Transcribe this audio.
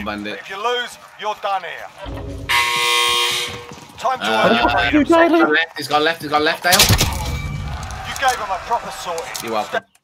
bandit. If you lose, you're done here. Time to He's got left, Dale. You gave him a proper sorting. You're welcome.